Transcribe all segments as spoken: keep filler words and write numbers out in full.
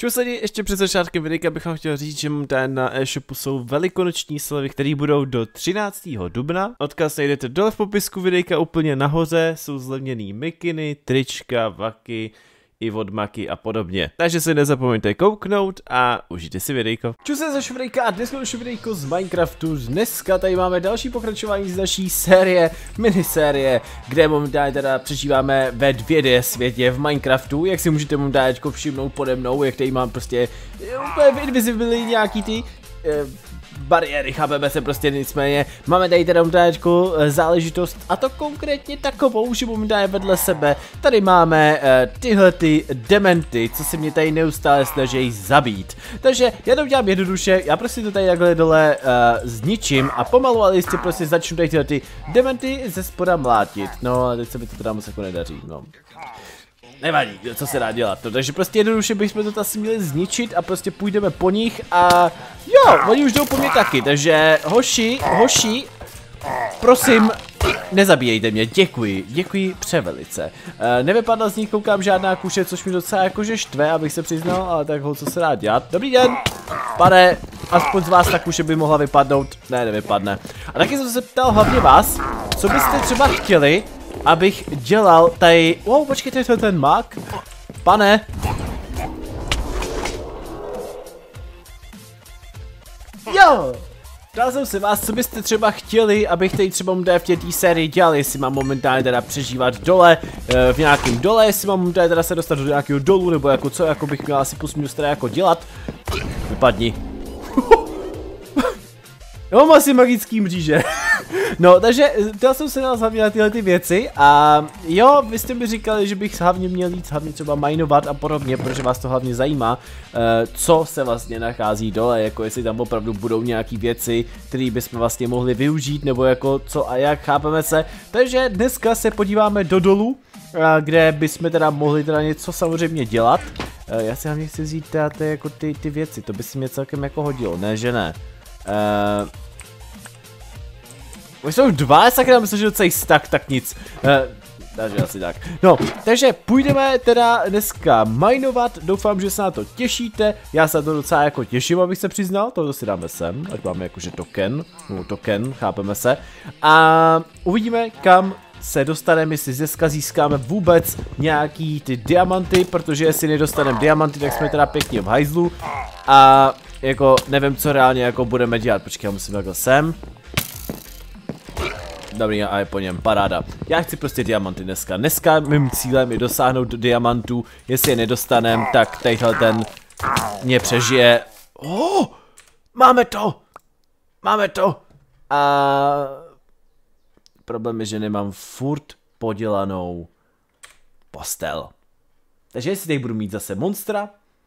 Čus lidi, ještě před začátkem videa bych vám chtěl říct, že tady na e-shopu jsou velikonoční slevy, které budou do třináctého dubna. Odkaz najdete dole v popisku videa úplně nahoře, jsou zlevněný mikiny, trička, vaky, i vodmaky a podobně. Takže se nezapomeňte kouknout a užijte si videjko. Čus se zaš videjka a dneska už videjko z Minecraftu. Dneska tady máme další pokračování z naší série, minisérie, kde momentálně teda přežíváme ve dvě dé světě v Minecraftu. Jak si můžete momentálně všimnout pode mnou, jak tady mám prostě úplně invisibilní nějaký ty eh, bariéry, chápeme se prostě, nicméně máme tady teda momentálně záležitost, a to konkrétně takovou, že momentálně vedle sebe tady máme uh, tyhle ty dementy, co se mě tady neustále snaží zabít. Takže já to udělám jednoduše, já prostě to tady takhle dole uh, zničím a pomalu, ale jistě prostě začnu tady tyhle ty dementy ze spoda mlátit. No a teď se mi to teda moc jako nedaří, no. Nevadí, co se dá dělat, no, takže prostě jednoduše bychom to asi měli zničit a prostě půjdeme po nich a jo, oni už jdou po mě taky, takže hoši, hoši, prosím, nezabíjejte mě, děkuji, děkuji převelice. E, nevypadla z nich, koukám, žádná kuše, což mi docela jakože štve, abych se přiznal, ale tak ho, co se dá dělat. Dobrý den, pane, aspoň z vás ta kuše by mohla vypadnout, ne, nevypadne. A taky jsem se ptal hlavně vás, co byste třeba chtěli, abych dělal tady... Wow, počkejte, to je ten mak. Pane. Jo! Ptal jsem se vás, co byste třeba chtěli, abych tady třeba v té sérii dělal, jestli mám momentálně teda přežívat dole, v nějakém dole, jestli mám momentálně teda se dostat do nějakého dolu, nebo jako co, jako bych měl asi plus minus teda jako dělat. Vypadni. Já mám asi magický mříže. No, takže chtěl jsem se nás hlavně na tyhle ty věci a jo, vy jste mi říkali, že bych hlavně měl jít hlavně třeba minovat a podobně, protože vás to hlavně zajímá, co se vlastně nachází dole, jako jestli tam opravdu budou nějaký věci, které bychom vlastně mohli využít, nebo jako co a jak, chápeme se. Takže dneska se podíváme do dolu, kde bychom teda mohli teda něco samozřejmě dělat. Já si hlavně chci vzít teda ty, jako ty, ty věci, to by si mě celkem jako hodilo, ne že ne. Uh, Už jsou dva, sakra, myslím, že docela stack, tak nic. Uh, takže asi tak. No, takže půjdeme teda dneska minovat, doufám, že se na to těšíte. Já se na to docela jako těším, abych se přiznal, to si dáme sem, ať máme jakože token, no token, chápeme se. A uvidíme, kam se dostaneme, jestli dneska získáme vůbec nějaký ty diamanty, protože jestli nedostaneme diamanty, tak jsme teda pěkně v hajzlu. A jako nevím, co reálně jako budeme dělat. Počkej, já musím takhle sem. Dobrý, a je po něm, paráda. Já chci prostě diamanty dneska. Dneska mým cílem je dosáhnout do diamantů. Jestli je nedostanem, tak tadyhle ten mě přežije. Oh, máme to! Máme to! A problém je, že nemám furt podělanou postel. Takže jestli teď budu mít zase monstra,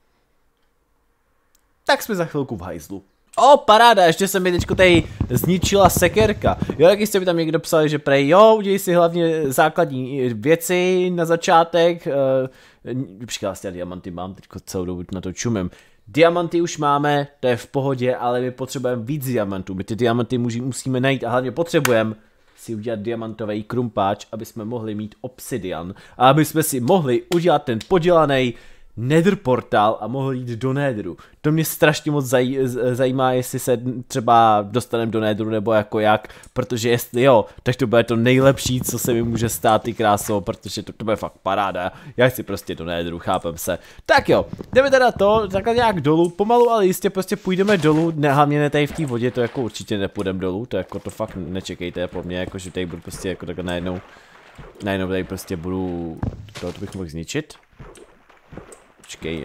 tak jsme za chvilku v hajzlu. O, paráda, ještě se mi teďko tady zničila sekerka. Jo, taky jste mi tam někdo psali, že prej, jo, udělej si hlavně základní věci na začátek. Uh, Počkej, vlastně diamanty mám, teďko celou dobu na to čumím. Diamanty už máme, to je v pohodě, ale my potřebujeme víc diamantů. My ty diamanty musíme najít a hlavně potřebujeme si udělat diamantový krumpáč, aby jsme mohli mít obsidian. A aby jsme si mohli udělat ten podělaný Nether portál a mohl jít do Netheru. To mě strašně moc zaj zajímá, jestli se třeba dostaneme do Netheru nebo jako jak, protože jestli jo, tak to bude to nejlepší, co se mi může stát, ty kráso, protože to, to bude fakt paráda. Já chci prostě do Netheru, chápem se. Tak jo, jdeme teda to, takhle nějak dolů, pomalu, ale jistě prostě půjdeme dolů, ne, hlavně ne tady v té vodě, to jako určitě nepůjdeme dolů, to jako to fakt nečekejte po mně, jako že tady budu prostě jako takhle najednou, najednou tady prostě budu, to, to bych mohl zničit. Počkej.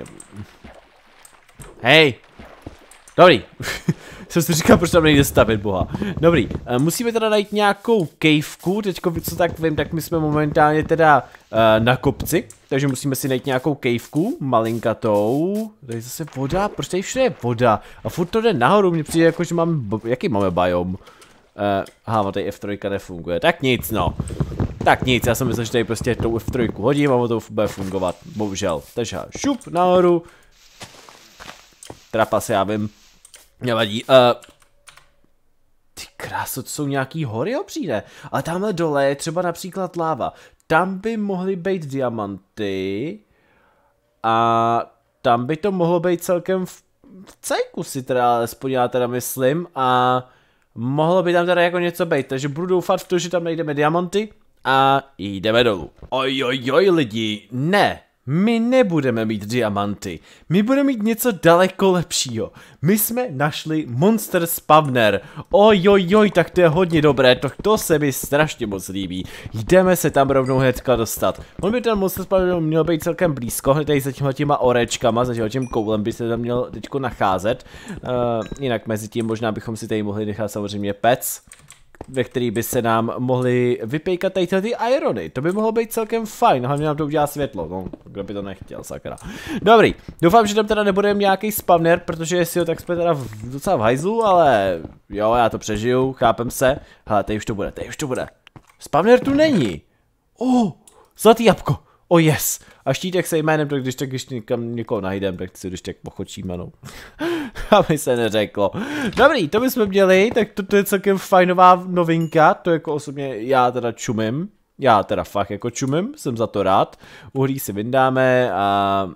Hej! Dobrý. Jsem si říkal, proč tam nejde stavit, boha. Dobrý. Musíme teda najít nějakou caveku, teďko co tak vím, tak my jsme momentálně teda uh, na kopci, takže musíme si najít nějakou caveku, malinkatou. Tady zase voda, proč tady všude je voda? A furt to jde nahoru, mně přijde jako, že máme, jaký máme biom? Uh, aha, tady F tři nefunguje, tak nic no. Tak nic, já jsem myslel, že tady prostě tou F tři hodím a to bude fungovat, bohužel. Takže šup nahoru. Trapas, já vím. Nevadí. Uh, ty kráso, to jsou nějaký hory obříde. Ale tamhle dole je třeba například láva. Tam by mohly být diamanty. A tam by to mohlo být celkem v, v cejku si teda, alespoň já teda myslím, a mohlo by tam teda jako něco být, takže budu doufat v to, že tam najdeme diamanty a jdeme dolů. Oj, oj, oj, lidi, ne. My nebudeme mít diamanty, my budeme mít něco daleko lepšího. My jsme našli Monster Spawner. Ojojoj, tak to je hodně dobré, to, to se mi strašně moc líbí. Jdeme se tam rovnou hnedka dostat. On by ten Monster Spawner měl být celkem blízko, hned tady za těma těma orečkama, za tím koulem by se tam měl teďko nacházet. Uh, jinak mezi tím možná bychom si tady mohli nechat samozřejmě pec, ve který by se nám mohly vypejkat tady ty irony. To by mohlo být celkem fajn, hlavně nám to udělá světlo, no, kdo by to nechtěl, sakra. Dobrý, doufám, že tam teda nebudeme nějaký spawner, protože jestli jo, tak jsme teda v, docela v hajzlu, ale jo, já to přežiju, chápem se. Hele, tady už to bude, tady už to bude. Spawner tu není. Oh, zlatý jabko. Oh yes. A štítek se jménem, tak když tak když někam někoho najdem, tak si když tak pochočíme, no. Aby se neřeklo. Dobrý, to bychom měli, tak to, to je celkem fajnová novinka, to jako osobně já teda čumím. Já teda fakt jako čumím, jsem za to rád. Uhlí si vyndáme a...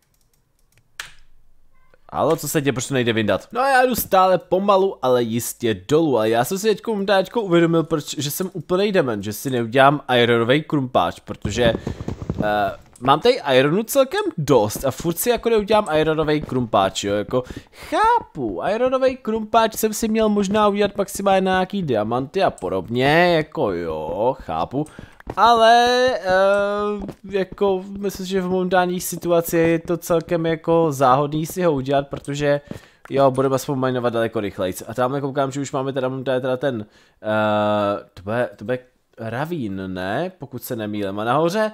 Ale co se děje, proč to nejde vyndat? No a já jdu stále pomalu, ale jistě dolů. Ale já jsem si teďko teďko uvědomil, proč, že jsem úplnej dement, že si neudělám ironový krumpáč, protože... Uh, mám tady ironu celkem dost a furt si jako neudělám ironový krumpáč, jo, jako chápu, ironový krumpáč jsem si měl možná udělat maximálně na nějaký diamanty a podobně, jako jo, chápu, ale uh, jako myslím, že v momentální situaci je to celkem jako záhodný si ho udělat, protože jo, budeme aspoň minovat daleko rychlejc. A tam koukám, že už máme teda, teda ten, uh, to bude, to bude ravín, ne, pokud se nemýlím, a nahoře.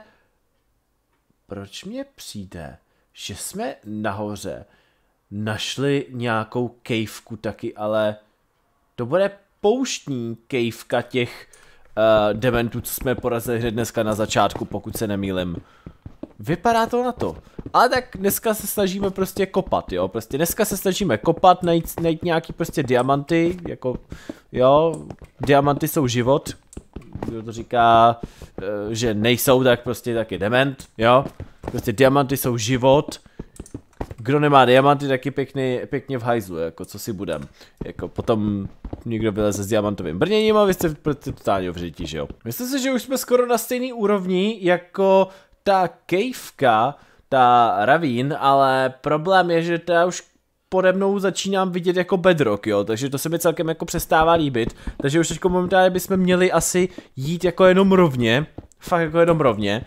Proč mně přijde, že jsme nahoře našli nějakou kejvku taky, ale to bude pouštní kejvka těch uh, dementů, co jsme porazili hned dneska na začátku, pokud se nemýlim. Vypadá to na to. Ale tak dneska se snažíme prostě kopat, jo, prostě dneska se snažíme kopat, najít, najít nějaký prostě diamanty, jako, jo, diamanty jsou život. Kdo to říká, že nejsou, tak prostě taky dement, jo. Prostě diamanty jsou život. Kdo nemá diamanty, taky pěkný, pěkně v hajzlu, jako co si budem. Jako potom někdo vyleze s diamantovým brněním a vy jste prostě totálně v řiti, že jo. Myslím si, že už jsme skoro na stejný úrovni jako ta kejvka, ta ravín, ale problém je, že ta už pode mnou začínám vidět jako bedrock, jo, takže to se mi celkem jako přestává líbit, takže už teďko momentálně bychom měli asi jít jako jenom rovně, fakt jako jenom rovně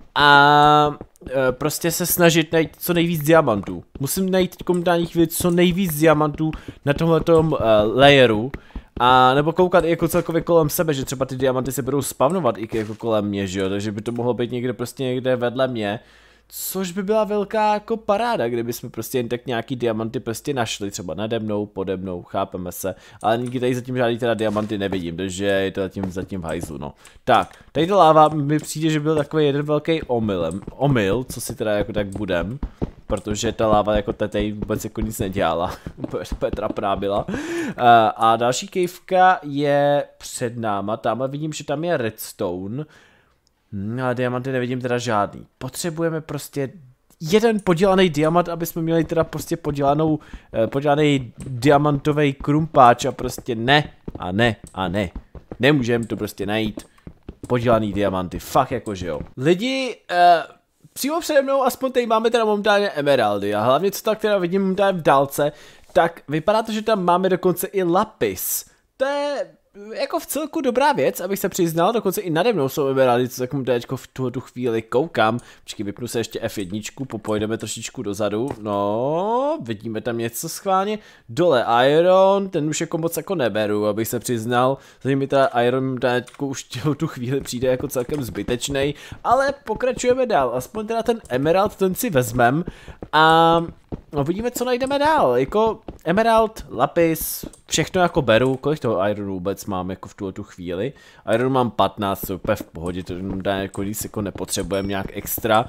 a e, prostě se snažit najít co nejvíc diamantů. Musím najít teď momentální chvíli co nejvíc diamantů na tomhletom e, layeru a nebo koukat i jako celkově kolem sebe, že třeba ty diamanty se budou spavnovat i jako kolem mě, že jo, takže by to mohlo být někde prostě někde vedle mě. Což by byla velká jako paráda, kdyby jsme prostě jen tak nějaký diamanty prostě našli, třeba nade mnou, pode mnou, chápeme se, ale nikdy tady zatím žádný teda diamanty nevidím, takže je to zatím, zatím v hajzlu, no. Tak, tady ta láva mi přijde, že byl takový jeden velký omylem, omyl, co si teda jako tak budem, protože ta láva jako tady vůbec jako nic nedělala, úplně trapná byla. A další kejvka je před náma, tam vidím, že tam je redstone. No a diamanty nevidím teda žádný. Potřebujeme prostě jeden podělaný diamant, aby jsme měli teda prostě podělanou, eh, podělaný diamantový krumpáč a prostě ne a ne a ne. Nemůžeme to prostě najít. Podělaný diamanty, fakt jakože jo. Lidi, eh, přímo přede mnou aspoň tady máme teda momentálně emeraldy a hlavně co tak teda vidím momentálně v dálce, tak vypadá to, že tam máme dokonce i lapis. To je jako v celku dobrá věc, abych se přiznal, dokonce i nade mnou jsou emeraldy, co takovou teďko v tuhle tu chvíli koukám. Počkej, vypnu se ještě F jedna, popojdeme trošičku dozadu, no, vidíme tam něco schválně, dole Iron, ten už jako moc jako neberu, abych se přiznal, zatím mi ta Iron teďko už tu chvíli přijde jako celkem zbytečnej, ale pokračujeme dál, aspoň teda ten emerald, ten si vezmem a no, vidíme, co najdeme dál, jako emerald, lapis, všechno jako beru, kolik toho ironu vůbec mám jako v tuhle tu chvíli, ironu mám patnáct, to je úplně v pohodě, to dá jako nic jako nepotřebujeme nějak extra,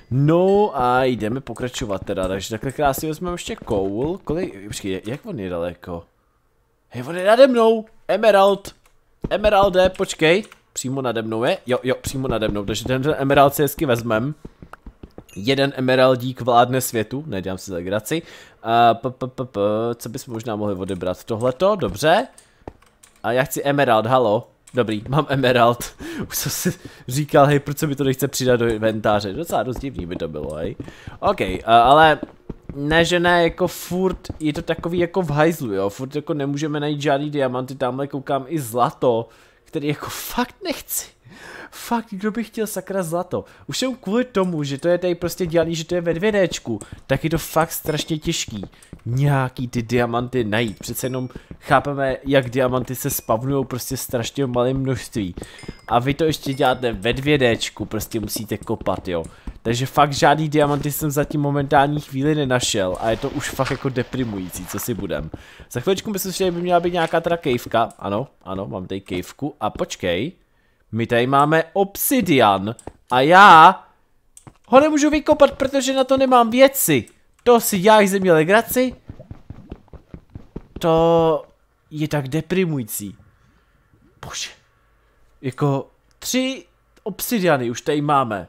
no a jdeme pokračovat teda, takže takhle krásně vezmeme ještě koul, kolik, počkej, jak on je daleko, hej, on je nade mnou, emerald, emeralde, počkej, přímo nade mnou je, jo, jo, přímo nade mnou, takže ten emerald si hezky vezmem. Jeden emeraldík vládne světu, nedělám si legraci. Uh, p, p, p, p, co bychom možná mohli odebrat? Tohleto, dobře. A já chci emerald, halo. Dobrý, mám emerald. Už jsem si říkal, hej, proč se mi to nechce přidat do inventáře. Docela dost divný by to bylo, hej. OK, uh, ale ne, že ne, jako furt je to takový jako v hajzlu, jo. Furt jako nemůžeme najít žádný diamanty, tamhle koukám i zlato, který jako fakt nechci. Fakt, kdo by chtěl sakra zlato? Už jenom kvůli tomu, že to je tady prostě dělaný, že to je ve dvě déčku, tak je to fakt strašně těžký nějaký ty diamanty najít. Přece jenom chápeme, jak diamanty se spavnujou prostě strašně malém množství. A vy to ještě děláte ve dvě déčku, prostě musíte kopat, jo. Takže fakt žádný diamanty jsem zatím momentální chvíli nenašel a je to už fakt jako deprimující, co si budem. Za chviličku myslím, že by měla být nějaká teda kejvka. Ano, ano, mám tady kejvku a počkej. My tady máme obsidian a já ho nemůžu vykopat, protože na to nemám věci. To si děláš ze mě legraci? To je tak deprimující. Bože. Jako tři obsidiany už tady máme.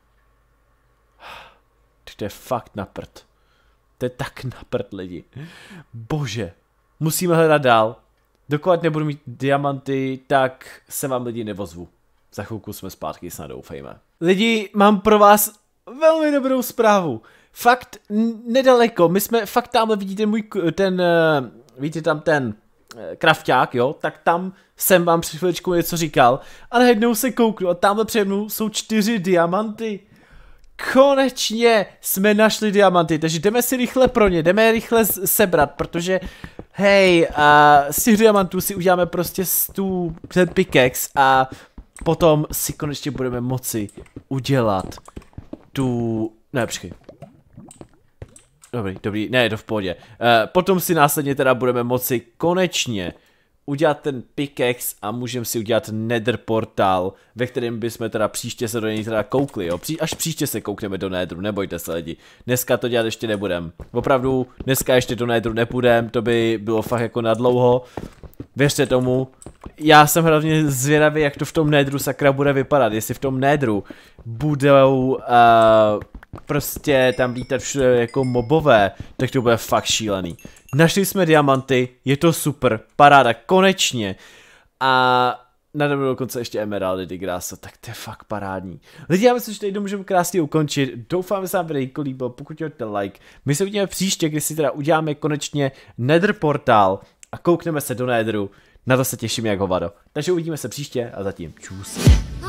To je fakt na prd. To je tak na prd, lidi. Bože. Musíme hledat dál. Dokud nebudu mít diamanty, tak se vám lidi nevozvu. Za chvilku jsme zpátky, snad doufejme. Lidi, mám pro vás velmi dobrou zprávu. Fakt nedaleko, my jsme, fakt tamhle vidíte můj, ten, vidíte tam ten krafťák, jo, tak tam jsem vám před chviličkou něco říkal. A najednou se kouknu a tamhle přede mnou jsou čtyři diamanty. Konečně jsme našli diamanty, takže jdeme si rychle pro ně, jdeme je rychle sebrat, protože hej, a z těch diamantů si uděláme prostě tu, ten pickaxe a potom si konečně budeme moci udělat tu, ne, počkej. Dobrý, dobrý, ne, je to v pohodě. Uh, potom si následně teda budeme moci konečně udělat ten pickaxe a můžeme si udělat nether portál, ve kterém bychom teda příště se do něj teda koukli, jo. Pří, až příště se koukneme do netheru, nebojte se lidi. Dneska to dělat ještě nebudem. Opravdu, dneska ještě do netheru nepůjdem, to by bylo fakt jako nadlouho. Věřte tomu. Já jsem hlavně zvědavý, jak to v tom netheru sakra bude vypadat. Jestli v tom netheru budou uh, prostě tam lítat všude jako mobové, tak to bude fakt šílený. Našli jsme diamanty, je to super, paráda, konečně. A nadem dokonce ještě emeraldy, ty krása, tak to je fakt parádní. Lidi, já myslím, že tady můžeme krásně ukončit. Doufám, že se vám videjko líbilo, pokud hoďte like. My se uvidíme příště, kdy si teda uděláme konečně nether portál a koukneme se do netheru. Na to se těším jak hovado. Takže uvidíme se příště a zatím čus.